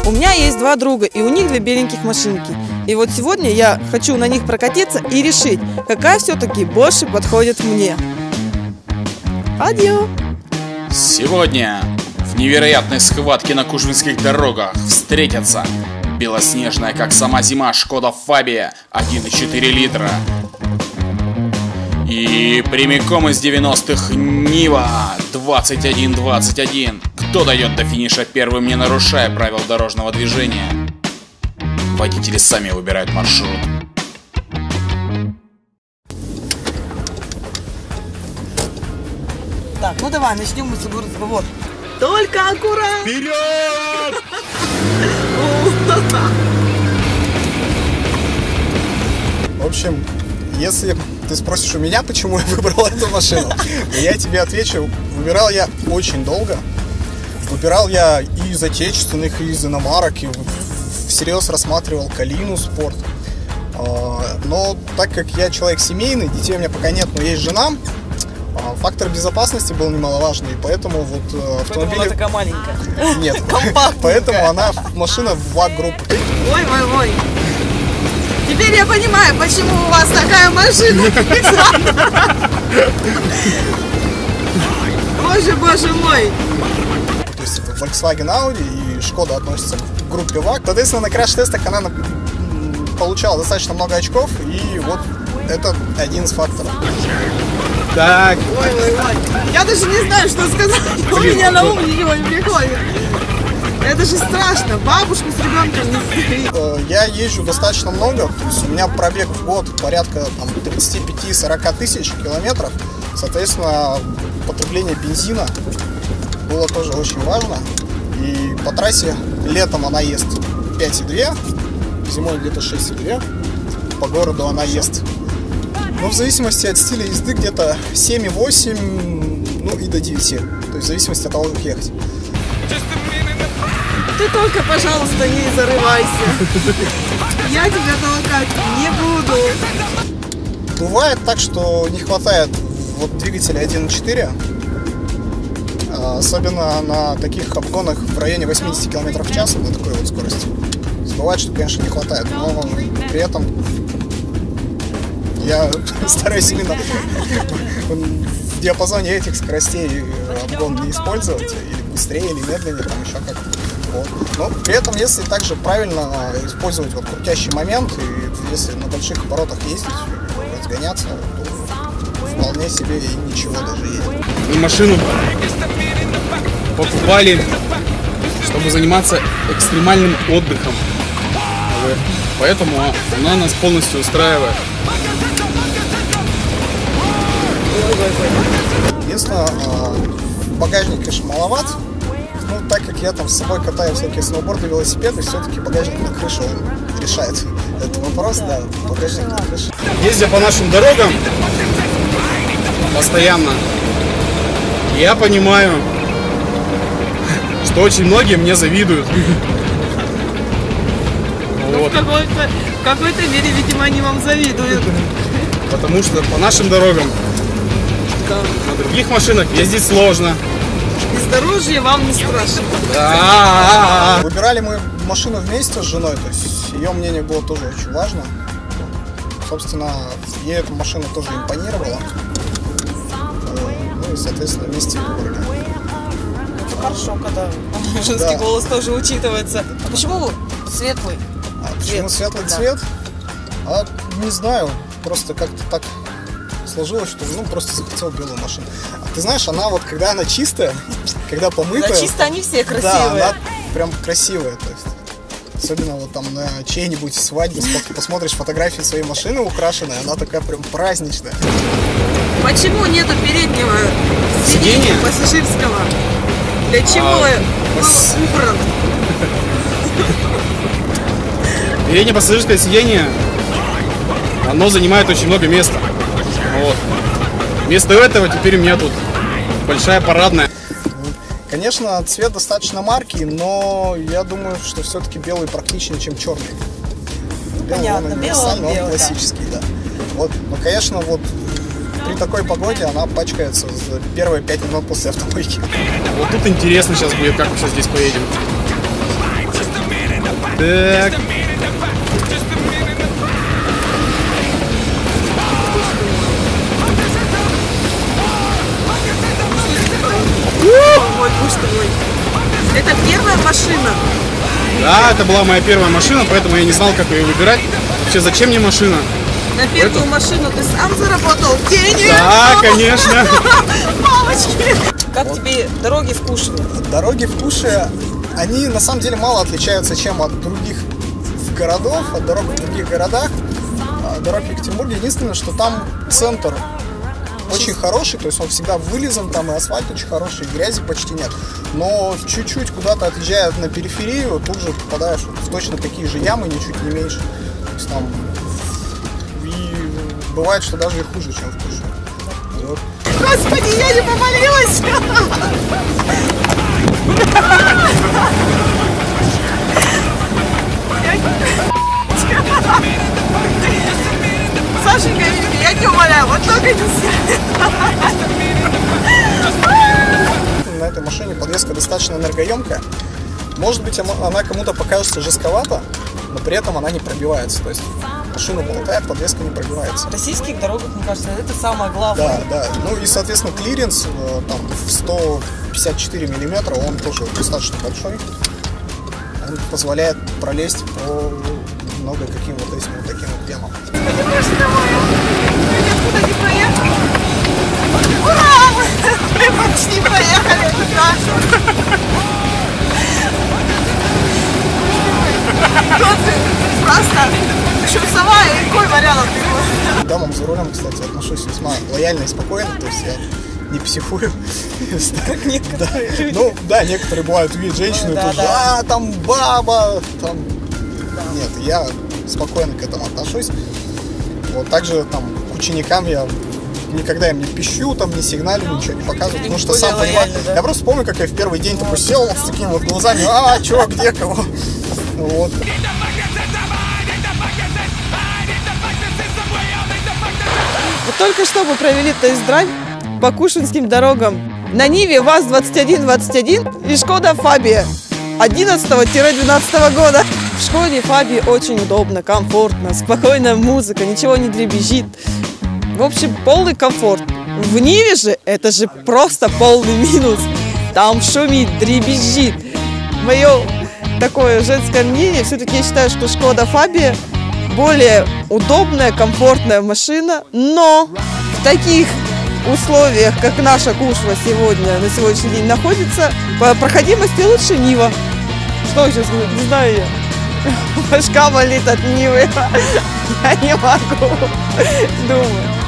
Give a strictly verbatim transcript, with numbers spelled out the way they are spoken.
У меня есть два друга, и у них две беленьких машинки. И вот сегодня я хочу на них прокатиться и решить, какая все-таки больше подходит мне. Адьё! Сегодня в невероятной схватке на кужвинских дорогах встретятся белоснежная, как сама зима, Шкода Фабия один и четыре литра и прямиком из девяностых Нива двадцать один двадцать один. Кто дойдет до финиша первым, не нарушая правил дорожного движения? Водители сами выбирают маршрут. Так, ну давай, начнем мы с тобой разговор. Только аккуратно! Вперед! В общем, если ты спросишь у меня, почему я выбрал эту машину, я тебе отвечу, выбирал я очень долго. Выбирал я и из отечественных, и из иномарок, и всерьез рассматривал Калину Спорт. Но так как я человек семейный, детей у меня пока нет, но есть жена, фактор безопасности был немаловажный, и поэтому вот автомобиль... Поэтому она такая маленькая. Нет, поэтому она машина в ВАГ-группе. Ой, ой, ой. Теперь я понимаю, почему у вас такая машина. Боже, боже мой. То есть Volkswagen, Audi и Шкода относятся к группе ВАГ. Соответственно, на краш-тестах она получала достаточно много очков, и вот это один из факторов. Так. Ой, ой, ой. Я даже не знаю, что сказать. У меня на ум ничего не приходит. Это же страшно. Бабушку с ребенком не сбери. Я езжу достаточно много. То есть у меня пробег в год порядка тридцать пять - сорок тысяч километров. Соответственно, потребление бензина было тоже очень важно. И по трассе летом она ест пять и две, зимой где-то шесть и две. По городу она ест, ну, в зависимости от стиля езды, где-то семь и восемь, ну и до девяти. То есть в зависимости от того, как ехать. Ты только, пожалуйста, не зарывайся. Я тебя толкать не буду. Бывает так, что не хватает вот двигателя один и четыре. Особенно на таких обгонах в районе восьмидесяти километров в час, на такой вот скорости. Бывает, что, конечно, не хватает, но при этом я стараюсь именно в диапазоне этих скоростей обгон не использовать, или быстрее, или медленнее, там еще как-то. Вот. Но при этом, если также правильно использовать вот крутящий момент, и если на больших оборотах ездить, разгоняться, то вполне себе и ничего даже едет. Мы машину покупали, чтобы заниматься экстремальным отдыхом. Поэтому она нас полностью устраивает. Единственное, багажник, конечно, маловат. Ну, так как я там с собой катаю всякие сноуборды, велосипеды, все-таки багажник на крышу, он решает этот вопрос, да, багажник на крыше. Ездя по нашим дорогам постоянно, я понимаю, что очень многие мне завидуют. Вот. В какой-то, в какой-то мере, видимо, они вам завидуют. Потому что по нашим дорогам, да, на других машинах ездить сложно. Бездорожье вам не страшно. Да. Выбирали мы машину вместе с женой, то есть ее мнение было тоже очень важно. Собственно, ей эта машина тоже импонировала. Ну и, соответственно, вместе выбрали. Хорошо, когда женский да. голос тоже учитывается. А почему светлый? А почему цвет? светлый да. цвет? А не знаю, просто как-то так сложилось, что ну просто захотел белую машину. А ты знаешь, она вот когда она чистая, когда помытая. Да, чисто они все красивые. Да, она прям красивая, то есть. Особенно вот там на чьей-нибудь свадьбе посмотришь фотографии своей машины украшенной, она такая прям праздничная. Почему нету переднего сиденья пассажирского? Для чего а, пос... убран? Переднее пассажирское сиденье, оно занимает очень много места. Вот. Вместо этого теперь у меня тут большая парадная. Конечно, цвет достаточно маркий, но я думаю, что все-таки белый практичнее, чем черный. Понятно, белый, он белый, классический, да. да. Вот, но, конечно, вот при такой погоде она пачкается за первые пять минут после автомойки. Вот тут интересно сейчас будет, как мы сейчас здесь поедем. Так. Ой, боже ты мой. Это первая машина. Да, это была моя первая машина, поэтому я не знал, как ее выбирать. Вообще, зачем мне машина? На первую Это... машину ты сам заработал деньги? Да, конечно. Мамочки! Как тебе дороги в Куши? Дороги в Куши, они на самом деле мало отличаются, чем от других городов, от дорог в других городах. Дорог в Екатеринбурге, единственное, что там центр очень хороший, то есть он всегда вылизан, там и асфальт очень хороший, и грязи почти нет. Но чуть-чуть куда-то отъезжая на периферию, тут же попадаешь в точно такие же ямы, ничуть не меньше. То есть там и бывает, что даже и хуже, чем в Куши. Вот. Господи, я не помолилась! Сашенька, я не умоляю, вот только не сядь. На этой машине подвеска достаточно энергоемкая. Может быть, она кому-то покажется жестковато, но при этом она не пробивается. То есть машина болтает, подвеска не пробивается. В российских дорогах, мне кажется, это самое главное. Да, да. Ну и, соответственно, клиренс там, в сто пятьдесят четыре миллиметра, он тоже достаточно большой. Он позволяет пролезть по много каким вот этим вот таким вот темам. Никуда не проехали. Ура! Мы почти проехали эту трассу. Тут просто шумсова и какой вариант его. К дамам за рулем, кстати, отношусь весьма лояльно и спокойно, то есть я не психую. Как некоторые люди. Ну, да, некоторые бывают, увидят женщину и Да, тут, да. а, там баба, там... Нет, я спокойно к этому отношусь. Вот также там к ученикам я никогда им не пищу, там, не сигналю, ничего не показываю, потому что сам понимаю. Да? Я просто помню, как я в первый день такой сел вот с такими вот глазами, а, чё, где, кого? Вот. Вот только что мы провели тест-драйв по кушинским дорогам. На Ниве ВАЗ двадцать один двадцать один и Шкода Фабия одиннадцатого-двенадцатого года. В Шкоде Фабии очень удобно, комфортно, спокойная музыка, ничего не дребезжит. В общем, полный комфорт. В Ниве же это же просто полный минус. Там шумит, дребезжит. Мое такое женское мнение, все-таки я считаю, что Шкода Фабия более удобная, комфортная машина, но в таких условиях, как наша Кушва сегодня, на сегодняшний день находится, по проходимости лучше Нива. Что сейчас говорить? Не знаю я. Башка болит от Нивы. Я не могу. Думаю.